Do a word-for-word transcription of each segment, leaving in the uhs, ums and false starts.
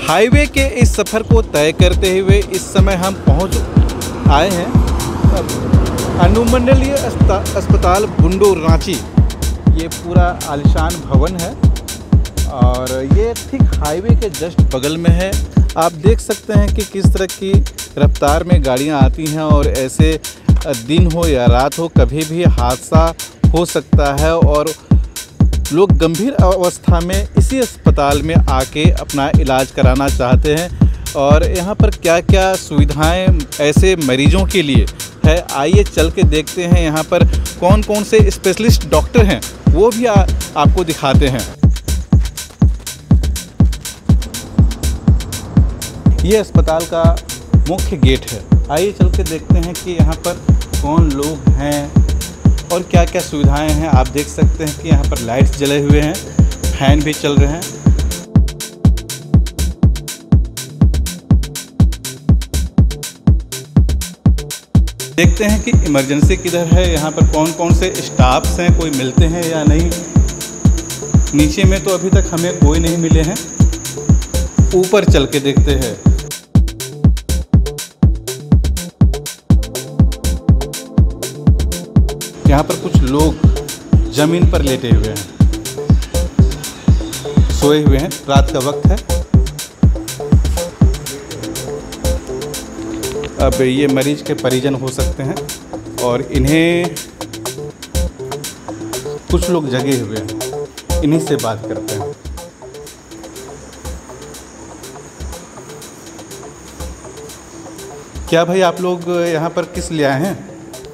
Highway के इस सफ़र को तय करते हुए इस समय हम पहुंच आए हैं अनुमंडलीय अस्पताल बुंडू रांची। ये पूरा आलिशान भवन है और ये ठीक हाईवे के जस्ट बगल में है। आप देख सकते हैं कि किस तरह की रफ्तार में गाड़ियां आती हैं और ऐसे दिन हो या रात हो कभी भी हादसा हो सकता है और लोग गंभीर अवस्था में इसी अस्पताल में आके अपना इलाज कराना चाहते हैं। और यहाँ पर क्या क्या सुविधाएं ऐसे मरीजों के लिए है, आइए चल के देखते हैं यहाँ पर कौन कौन से स्पेशलिस्ट डॉक्टर हैं, वो भी आ, आपको दिखाते हैं। ये अस्पताल का मुख्य गेट है। आइए चल के देखते हैं कि यहाँ पर कौन लोग हैं और क्या क्या सुविधाएं हैं। आप देख सकते हैं कि यहाँ पर लाइट्स जले हुए हैं, फैन भी चल रहे हैं। देखते हैं कि इमरजेंसी किधर है, यहाँ पर कौन कौन से स्टाफ्स हैं, कोई मिलते हैं या नहीं। नीचे में तो अभी तक हमें कोई नहीं मिले हैं, ऊपर चल के देखते हैं। यहाँ पर कुछ लोग जमीन पर लेटे हुए हैं, सोए हुए हैं, रात का वक्त है। अब ये मरीज के परिजन हो सकते हैं और इन्हें कुछ लोग जगे हुए हैं, इन्हीं से बात करते हैं। क्या भाई आप लोग यहाँ पर किस लिए आए हैं?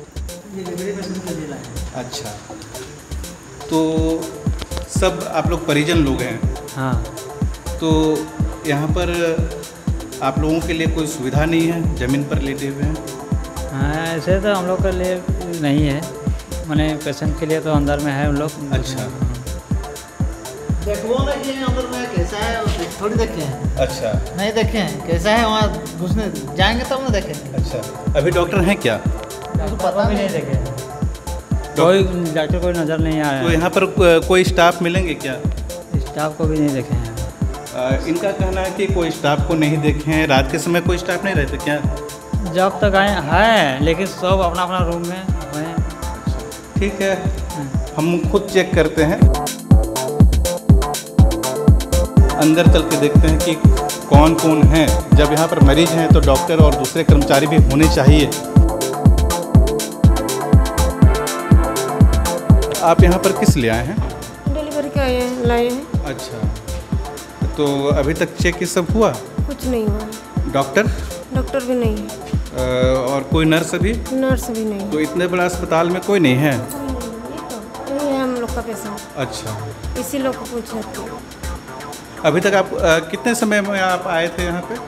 अच्छा, तो सब आप लोग परिजन लोग हैं? हाँ। तो यहाँ पर आप लोगों के लिए कोई सुविधा नहीं है, ज़मीन पर लेटे हुए हैं? हाँ, ऐसे तो हम लोग के लिए नहीं है, माने पेशेंट के लिए तो अंदर में है उन लोग। अच्छा, देखो ना कि अंदर में कैसा है, थोड़ी देखे हैं। अच्छा, नहीं देखे हैं कैसा है, वहाँ घुसने जाएंगे तब ना देखेंगे। अच्छा, अभी डॉक्टर हैं क्या? पता भी नहीं देखे, कोई डॉक्टर कोई नज़र नहीं आया। तो यहाँ पर कोई स्टाफ मिलेंगे क्या? स्टाफ को भी नहीं देखे हैं। आ, इनका कहना है कि कोई स्टाफ को नहीं देखे हैं। रात के समय कोई स्टाफ नहीं रहते क्या? जब तक आए हैं लेकिन सब अपना अपना रूम में हैं। ठीक है, हम खुद चेक करते हैं, अंदर चल के देखते हैं कि कौन कौन हैं। जब यहाँ पर मरीज हैं तो डॉक्टर और दूसरे कर्मचारी भी होने चाहिए। आप यहाँ पर किस लिए आए हैं? डिलीवरी का आए हैं, लाए हैं। अच्छा, तो अभी तक चेक ये सब हुआ? कुछ नहीं हुआ। डॉक्टर? डॉक्टर भी नहीं है। और कोई नर्स भी? नर्स भी नहीं। तो इतने बड़ा अस्पताल में कोई नहीं है? नहीं है हम लोग का पेशेंट। अच्छा, इसी लोग को पूछ सकते हैं। अभी तक आप आ, कितने समय में आप आए थे यहाँ पे?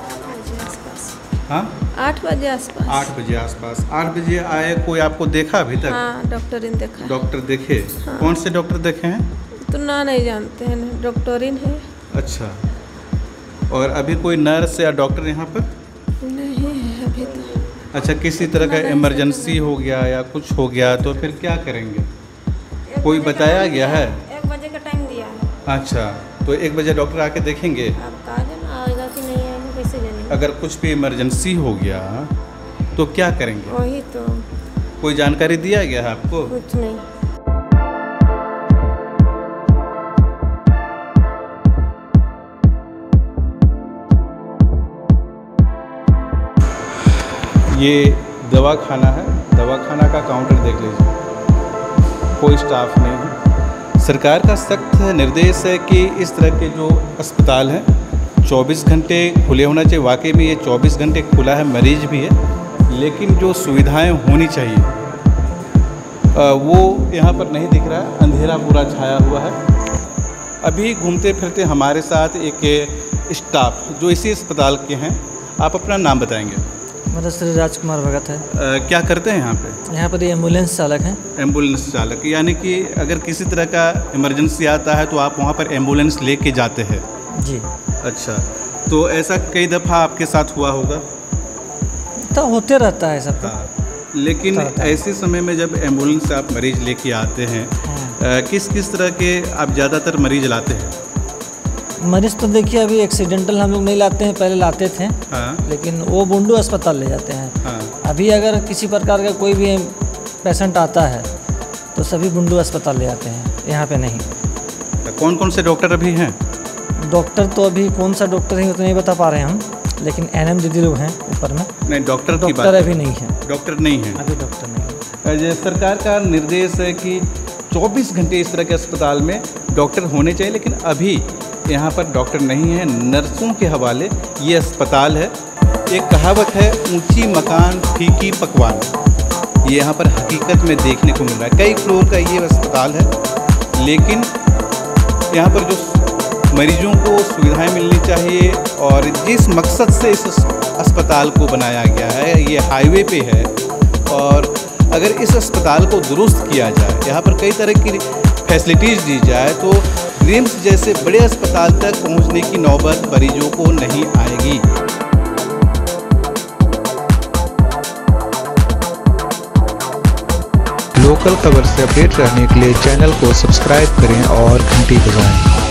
हाँ, आठ बजे आसपास। आठ बजे आसपास। आठ बजे आए, कोई आपको देखा अभी तक? हाँ, डॉक्टर इन देखा। डॉक्टर देखे? हाँ। कौन से डॉक्टर देखे हैं? तो ना नहीं जानते हैं, डॉक्टर इन है। अच्छा, और अभी कोई नर्स या डॉक्टर यहाँ पर नहीं है अभी तो। अच्छा, किसी तरह का इमरजेंसी हो गया या कुछ हो गया तो फिर क्या करेंगे? कोई बताया गया है? एक बजे का टाइम दिया है। अच्छा, तो एक बजे डॉक्टर आके देखेंगे? आप कहा जाना आएगा कि नहीं आएगा, कैसे जानेंगे? अगर कुछ भी इमरजेंसी हो गया तो क्या करेंगे? वही तो। कोई जानकारी दिया गया है आपको? कुछ नहीं। ये दवा खाना है, दवा खाना का काउंटर देख लीजिए, कोई स्टाफ नहीं है। सरकार का सख्त निर्देश है कि इस तरह के जो अस्पताल हैं चौबीस घंटे खुले होना चाहिए। वाकई में ये चौबीस घंटे खुला है, मरीज भी है, लेकिन जो सुविधाएं होनी चाहिए वो यहाँ पर नहीं दिख रहा है। अंधेरा पूरा छाया हुआ है। अभी घूमते फिरते हमारे साथ एक स्टाफ जो इसी अस्पताल के हैं, आप अपना नाम बताएंगे? मतलब श्री राजकुमार भगत है। आ, क्या करते हैं यहाँ पे? यहाँ पर एम्बुलेंस चालक हैं। एम्बुलेंस चालक, यानी कि अगर किसी तरह का इमरजेंसी आता है तो आप वहाँ पर एम्बुलेंस लेके जाते हैं? जी। अच्छा, तो ऐसा कई दफ़ा आपके साथ हुआ होगा? तो होते रहता है सब। हाँ, लेकिन ऐसे समय में जब एम्बुलेंस से आप मरीज़ लेके आते हैं, हाँ। किस किस तरह के आप ज़्यादातर मरीज़ लाते हैं? मरीज तो देखिए अभी एक्सीडेंटल हम लोग नहीं लाते हैं, पहले लाते थे। हाँ लेकिन वो बुंडू अस्पताल ले जाते हैं। हाँ। अभी अगर किसी प्रकार का कोई भी पेशेंट आता है तो सभी बुंडू अस्पताल ले जाते हैं, यहाँ पे नहीं। कौन कौन से डॉक्टर अभी हैं? डॉक्टर तो अभी कौन सा डॉक्टर है तो नहीं बता पा रहे हैं हम, लेकिन एनएम दीदी लोग हैं ऊपर में। नहीं, डॉक्टर की डॉक्टर बात अभी नहीं है। डॉक्टर नहीं है अभी डॉक्टर नहीं है। जे सरकार का निर्देश है कि चौबीस घंटे इस तरह के अस्पताल में डॉक्टर होने चाहिए, लेकिन अभी यहाँ पर डॉक्टर नहीं है। नर्सों के हवाले ये अस्पताल है। एक कहावत है, ऊंची मकान फीकी पकवान, ये यहाँ पर हकीकत में देखने को मिल रहा है। कई फ्लोर का ये अस्पताल है, लेकिन यहाँ पर जो मरीजों को सुविधाएं मिलनी चाहिए और जिस मकसद से इस अस्पताल को बनाया गया है, ये हाईवे पे है, और अगर इस अस्पताल को दुरुस्त किया जाए, यहाँ पर कई तरह की फैसिलिटीज़ दी जाए, तो रिम्स जैसे बड़े अस्पताल तक पहुँचने की नौबत मरीजों को नहीं आएगी। लोकल खबर से अपडेट रहने के लिए चैनल को सब्सक्राइब करें और घंटी बजाएं।